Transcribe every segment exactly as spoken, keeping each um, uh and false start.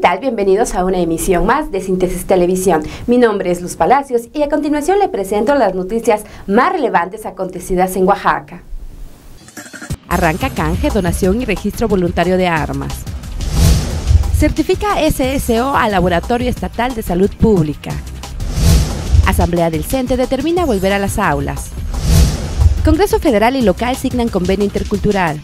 tal? Bienvenidos a una emisión más de Síntesis Televisión. Mi nombre es Luz Palacios y a continuación le presento las noticias más relevantes acontecidas en Oaxaca. Arranca canje, donación y registro voluntario de armas. Certifica S S O al Laboratorio Estatal de Salud Pública. Asamblea del CENTE determina volver a las aulas. Congreso Federal y local signan convenio intercultural.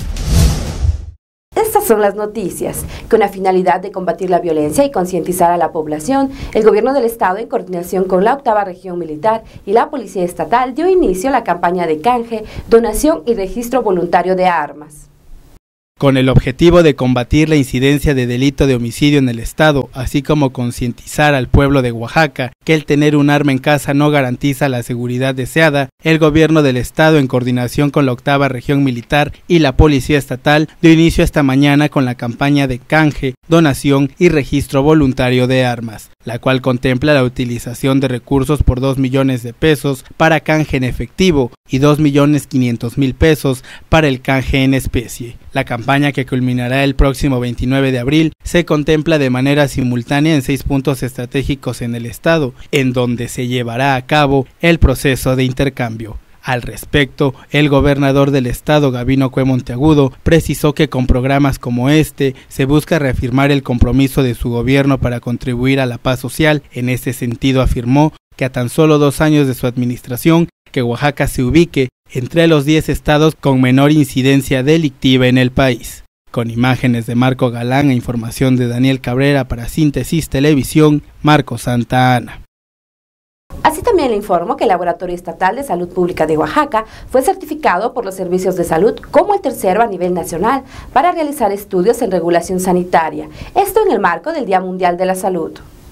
Estas son las noticias. Con la finalidad de combatir la violencia y concientizar a la población, el Gobierno del Estado, en coordinación con la octava Región Militar y la Policía Estatal, dio inicio a la campaña de canje, donación y registro voluntario de armas. Con el objetivo de combatir la incidencia de delito de homicidio en el Estado, así como concientizar al pueblo de Oaxaca que el tener un arma en casa no garantiza la seguridad deseada, el Gobierno del Estado, en coordinación con la octava Región Militar y la Policía Estatal, dio inicio esta mañana con la campaña de canje, donación y registro voluntario de armas, la cual contempla la utilización de recursos por dos millones de pesos para canje en efectivo y dos millones quinientos mil pesos para el canje en especie. La campaña, que culminará el próximo veintinueve de abril, se contempla de manera simultánea en seis puntos estratégicos en el estado, en donde se llevará a cabo el proceso de intercambio. Al respecto, el gobernador del estado, Gabino Cue Monteagudo, precisó que con programas como este se busca reafirmar el compromiso de su gobierno para contribuir a la paz social. En ese sentido, afirmó que a tan solo dos años de su administración, que Oaxaca se ubique entre los diez estados con menor incidencia delictiva en el país. Con imágenes de Marco Galán e información de Daniel Cabrera para Síntesis Televisión, Marco Santa Ana. Así también le informo que el Laboratorio Estatal de Salud Pública de Oaxaca fue certificado por los servicios de salud como el tercero a nivel nacional para realizar estudios en regulación sanitaria, esto en el marco del Día Mundial de la Salud.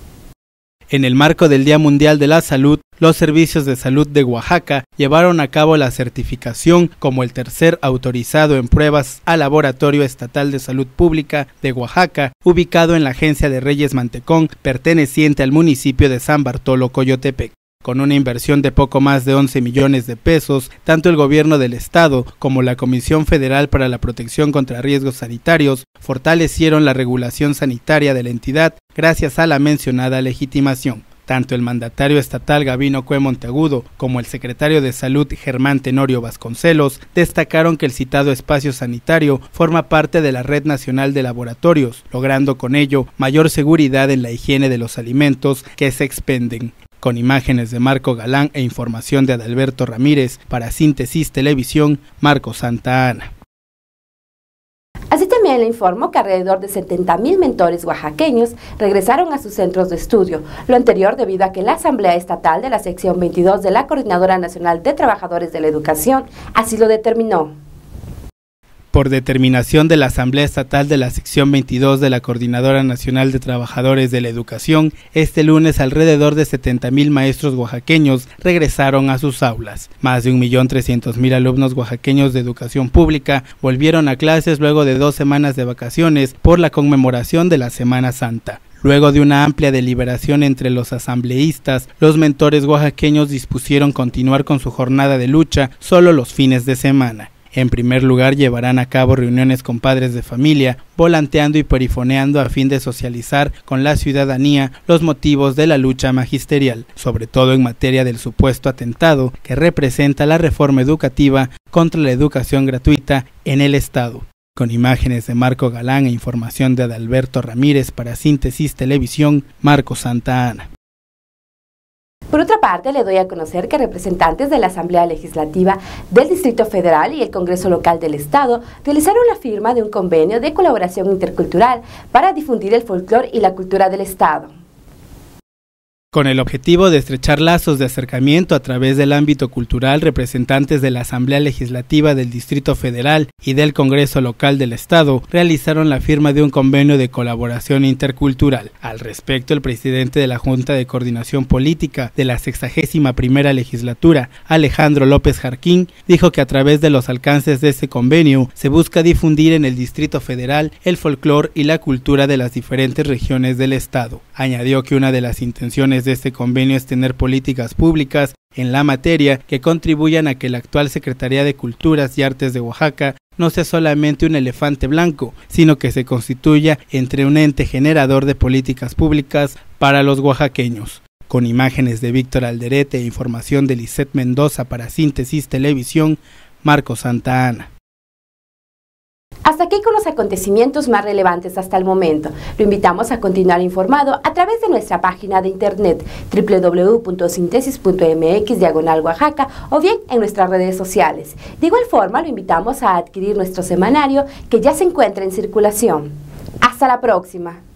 En el marco del Día Mundial de la Salud, los servicios de salud de Oaxaca llevaron a cabo la certificación como el tercer autorizado en pruebas al Laboratorio Estatal de Salud Pública de Oaxaca, ubicado en la Agencia de Reyes Mantecón, perteneciente al municipio de San Bartolo, Coyotepec. Con una inversión de poco más de once millones de pesos, tanto el gobierno del estado como la Comisión Federal para la Protección contra Riesgos Sanitarios fortalecieron la regulación sanitaria de la entidad gracias a la mencionada legitimación. Tanto el mandatario estatal Gabino Cue Monteagudo como el secretario de Salud Germán Tenorio Vasconcelos destacaron que el citado espacio sanitario forma parte de la Red Nacional de Laboratorios, logrando con ello mayor seguridad en la higiene de los alimentos que se expenden. Con imágenes de Marco Galán e información de Adalberto Ramírez para Síntesis Televisión, Marco Santa Ana. Así también le informo que alrededor de setenta mil mentores oaxaqueños regresaron a sus centros de estudio, lo anterior debido a que la Asamblea Estatal de la Sección veintidós de la Coordinadora Nacional de Trabajadores de la Educación así lo determinó. Por determinación de la Asamblea Estatal de la Sección veintidós de la Coordinadora Nacional de Trabajadores de la Educación, este lunes alrededor de setenta mil maestros oaxaqueños regresaron a sus aulas. Más de un millón trescientos mil alumnos oaxaqueños de educación pública volvieron a clases luego de dos semanas de vacaciones por la conmemoración de la Semana Santa. Luego de una amplia deliberación entre los asambleístas, los mentores oaxaqueños dispusieron continuar con su jornada de lucha solo los fines de semana. En primer lugar, llevarán a cabo reuniones con padres de familia, volanteando y perifoneando a fin de socializar con la ciudadanía los motivos de la lucha magisterial, sobre todo en materia del supuesto atentado que representa la reforma educativa contra la educación gratuita en el Estado. Con imágenes de Marco Galán e información de Adalberto Ramírez para Síntesis Televisión, Marco Santa Ana. Por otra parte, le doy a conocer que representantes de la Asamblea Legislativa del Distrito Federal y el Congreso Local del Estado realizaron la firma de un convenio de colaboración intercultural para difundir el folclore y la cultura del Estado. Con el objetivo de estrechar lazos de acercamiento a través del ámbito cultural, representantes de la Asamblea Legislativa del Distrito Federal y del Congreso Local del Estado realizaron la firma de un convenio de colaboración intercultural. Al respecto, el presidente de la Junta de Coordinación Política de la sexagésima primera Legislatura, Alejandro López Jarquín, dijo que a través de los alcances de este convenio se busca difundir en el Distrito Federal el folclore y la cultura de las diferentes regiones del Estado. Añadió que una de las intenciones de este convenio es tener políticas públicas en la materia que contribuyan a que la actual Secretaría de Culturas y Artes de Oaxaca no sea solamente un elefante blanco, sino que se constituya entre un ente generador de políticas públicas para los oaxaqueños. Con imágenes de Víctor Alderete e información de Lisette Mendoza para Síntesis Televisión, Marco Santa Ana. Hasta aquí con los acontecimientos más relevantes hasta el momento. Lo invitamos a continuar informado a través de nuestra página de internet doble u doble u doble u punto sintesis punto eme equis diagonal Oaxaca o bien en nuestras redes sociales. De igual forma, lo invitamos a adquirir nuestro semanario que ya se encuentra en circulación. Hasta la próxima.